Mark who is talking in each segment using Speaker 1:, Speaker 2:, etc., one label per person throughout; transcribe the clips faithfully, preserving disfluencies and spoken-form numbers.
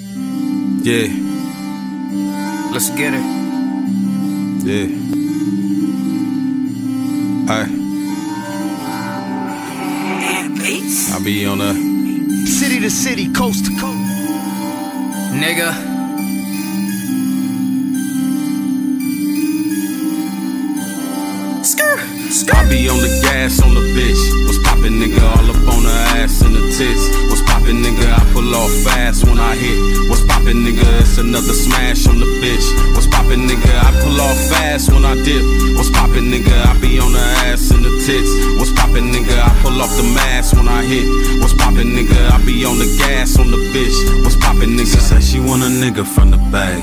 Speaker 1: Yeah.
Speaker 2: Let's get it.
Speaker 1: Yeah. Alright. I be on a
Speaker 3: city to city, coast to coast.
Speaker 2: Nigga.
Speaker 1: I be on the gas on the bitch. What's poppin', nigga? All up on her ass and the tits. What's poppin', nigga? I pull off fast when I hit. What's poppin', nigga? It's another smash on the bitch. What's poppin', nigga? I pull off fast when I dip. What's poppin', nigga? I be on her ass and the tits. What's poppin', nigga? I pull off the mask when I hit. What's poppin', nigga? I be on the gas on the bitch. What's poppin', nigga? She say she want a nigga from the bay.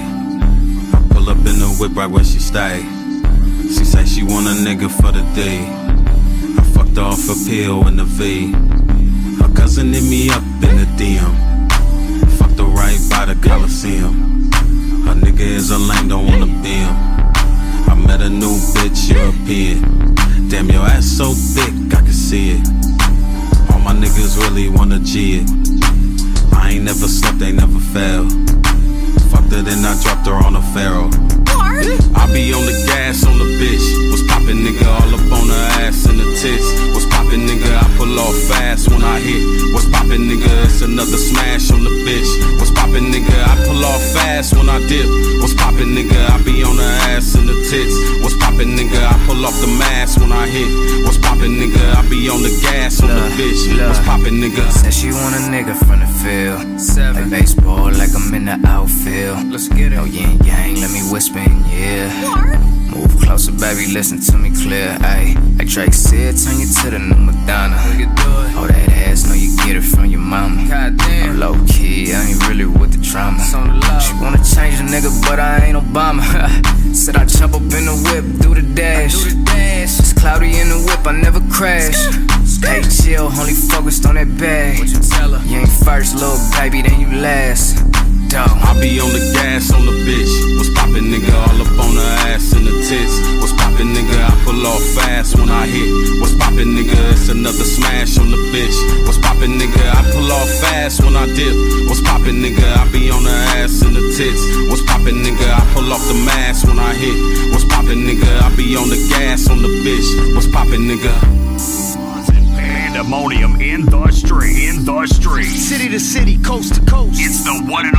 Speaker 1: I pull up in the whip right where she stay. She say she want a nigga for the day. I fucked off a pill in the V. Her cousin hit me up in the D M. Fucked her right by the Coliseum. Her nigga is a lame, don't wanna be him. I met a new bitch, European. Damn, your ass so thick, I can see it. All my niggas really wanna G it. I ain't never slept, they never failed. Fucked her, then I dropped her on a pharaoh. I be on the gas on the bitch. What's poppin', nigga? All up on her ass and the tits. What's poppin', nigga? I pull off fast when I hit. What's poppin', nigga? It's another smash on the bitch. What's poppin', nigga? I pull off fast when I dip. What's poppin', nigga? I be on her ass and the tits. What's poppin', nigga? I pull off the mask when I hit. What's poppin', nigga? I be on the gas on the bitch. What's poppin', nigga?
Speaker 2: Said she want a nigga from the field. Seven. Like baseball, like I'm in the outfield. Let's get it. Oh yin yang, let me whisper in your ear. Move closer, baby, listen to me clear. Ayy, like Drake said, turn you to the new Madonna. Oh, that ass, know you get it from your mama. I'm low key, I ain't really with the drama. She wanna change the nigga, but I ain't Obama. Said I jump up in the whip, do the dash. It's cloudy in the whip, I never crash. Hey, chill, only focused on that bag. You ain't first, little baby, then you last.
Speaker 1: I be on the gas on the bitch. What's poppin', nigga? All up on her ass and the tits. What's poppin', nigga? I pull off fast when I hit. What's poppin', nigga? It's another smash on the bitch. What's poppin', nigga? I pull off fast when I dip. What's poppin', nigga? I be on her ass and the tits. What's poppin', nigga? I pull off the mask when I hit. What's poppin', nigga? I be on the gas on the bitch. What's poppin', nigga?
Speaker 4: Pandemonium in the street, in the street.
Speaker 3: City to city, coast to coast.
Speaker 4: It's the one and